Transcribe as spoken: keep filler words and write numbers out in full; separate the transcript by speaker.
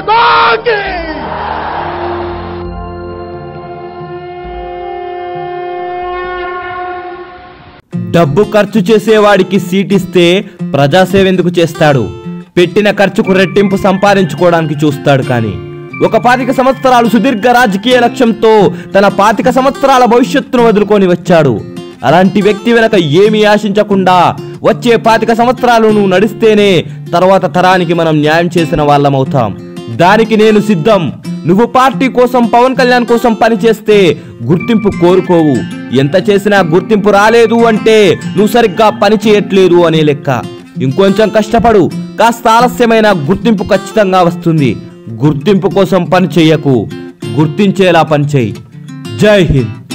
Speaker 1: డబ్బు ఖర్చు చేసేవాడికి సీట్ ఇస్తే ప్రజాసేవ ఎందుకు చేస్తాడు? పెట్టిన ఖర్చుకు రెట్టింపు సంపాదించుకోవడానికి చూస్తాడు. కానీ ఒక పాతిక సంవత్సరాలు సుదీర్ఘ రాజకీయ లక్ష్యంతో తన పాతిక సంవత్సరాల భవిష్యత్తును వదులుకొని వచ్చాడు. అలాంటి వ్యక్తి వెనక ఏమీ ఆశించకుండా వచ్చే పాతిక సంవత్సరాలు నువ్వు నడిస్తేనే తర్వాత తరానికి మనం న్యాయం చేసిన వాళ్ళమవుతాం. దానికి నేను సిద్ధం. నువ్వు పార్టీ కోసం, పవన్ కళ్యాణ్ కోసం పనిచేస్తే గుర్తింపు కోరుకోవు. ఎంత చేసినా గుర్తింపు రాలేదు అంటే నువ్వు సరిగ్గా పని చేయట్లేదు అనే లెక్క. ఇంకొంచెం కష్టపడు, కాస్త ఆలస్యమైన గుర్తింపు ఖచ్చితంగా వస్తుంది. గుర్తింపు కోసం పని చెయ్యకు, గుర్తించేలా పని చెయ్యి. జై హింద్.